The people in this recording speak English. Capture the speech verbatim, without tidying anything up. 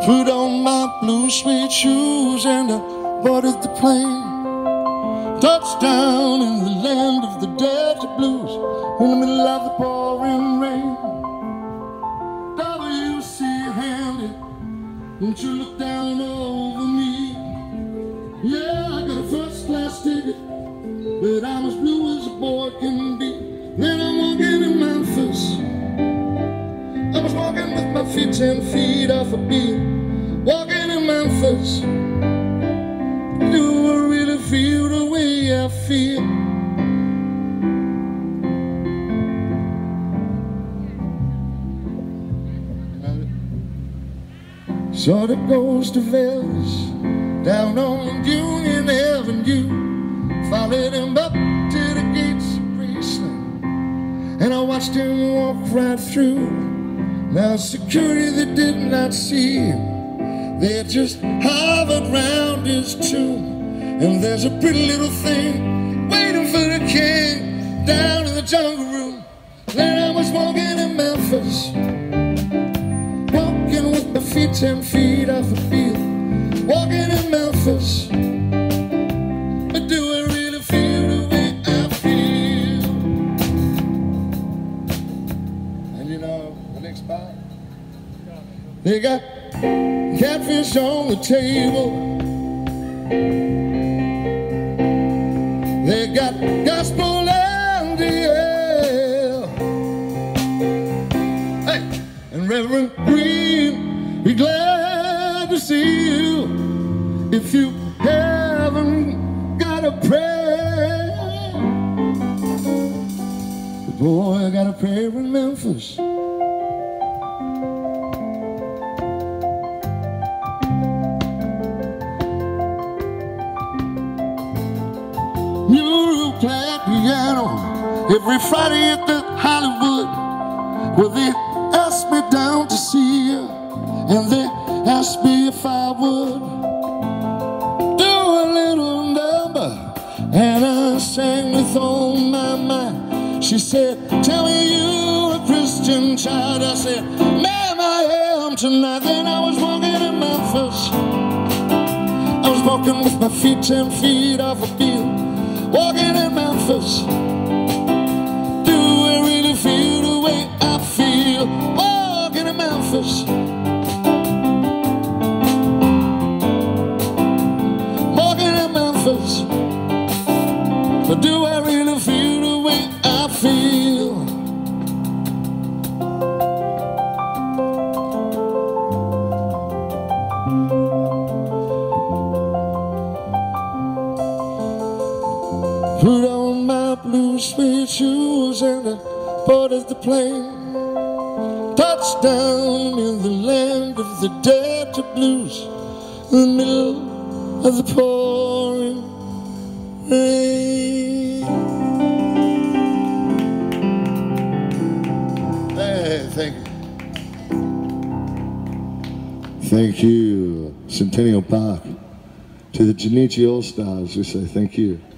Put on my blue suede shoes and I boarded the plane. Touchdown in the land of the dirty blues, in the middle of the pouring rain. W C handy, won't you look down over me? Yeah, I got a first class ticket, but I'm as blue as a boy can be. Then I'm walking in Memphis, I was walking with my feet ten feet off a beat. Walking in Memphis, do I really feel the way I feel? Sort of goes to Vegas, down on Union Avenue, followed him up to the gates of Graceland, and I watched him walk right through. Now security that did not see him, they just hovered round his tomb. And there's a pretty little thing waiting for the king down in the jungle room. Then I was walking in Memphis, walking with my feet ten feet off the field. Walking in Memphis, but do I really feel the way I feel? And you know, the next spot, they got catfish on the table, they got gospel and the air. Hey, and Reverend Green, be glad to see you. If you haven't got a prayer, boy, I got a prayer in Memphis. Piano every Friday at the Hollywood, where they asked me down to see you, and they asked me if I would do a little number, and I sang with all my mind. She said, tell me you're a Christian child. I said, ma'am, I am tonight. Then I was walking in Memphis, I was walking with my feet ten feet off a field. Walking in Memphis, do I really feel the way I feel? Walking in Memphis, walking in Memphis, but do I really feel the way I feel? Put on my blue suede shoes and I boarded the plane. Touchdown in the land of the dirty blues, in the middle of the pouring rain. Hey, thank you. Thank you, Centennial Park. To the Junichi All-Stars, we say thank you.